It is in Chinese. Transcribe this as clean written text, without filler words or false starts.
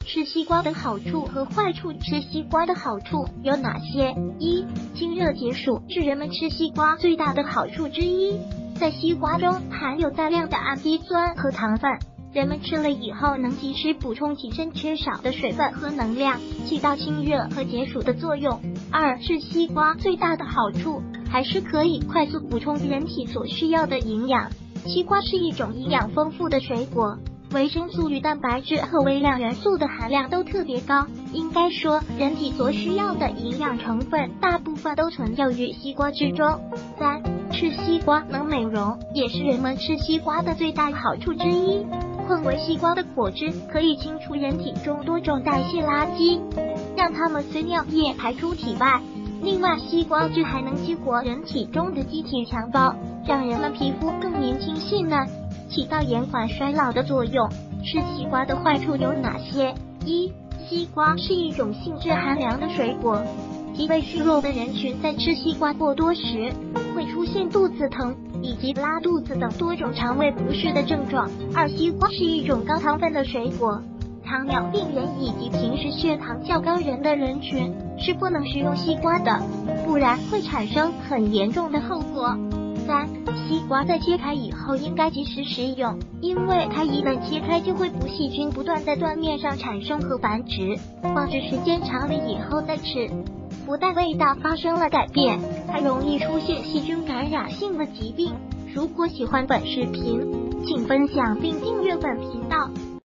吃西瓜的好处和坏处。吃西瓜的好处有哪些？一、清热解暑是人们吃西瓜最大的好处之一。在西瓜中含有大量的氨基酸和糖分，人们吃了以后能及时补充体身缺少的水分和能量，起到清热和解暑的作用。二、吃西瓜最大的好处还是可以快速补充人体所需要的营养。西瓜是一种营养丰富的水果，维生素与蛋白质和微量元素的含量都特别高，应该说人体所需要的营养成分大部分都存有于西瓜之中。三、吃西瓜能美容，也是人们吃西瓜的最大好处之一。混为西瓜的果汁可以清除人体中多种代谢垃圾，让它们随尿液排出体外。另外，西瓜汁还能激活人体中的机体细胞，让人们皮肤更年轻细嫩，起到延缓衰老的作用。吃西瓜的坏处有哪些？一、西瓜是一种性质寒凉的水果，脾胃虚弱的人群在吃西瓜过多时，会出现肚子疼以及拉肚子等多种肠胃不适的症状。二、西瓜是一种高糖分的水果，糖尿病人以及平时血糖较高的人群是不能食用西瓜的，不然会产生很严重的后果。三、西瓜在切开以后应该及时食用，因为它一旦切开就会不细菌不断在断面上产生和繁殖，放置时间长了以后再吃，不但味道发生了改变，还容易出现细菌感染性的疾病。如果喜欢本视频，请分享并订阅本频道。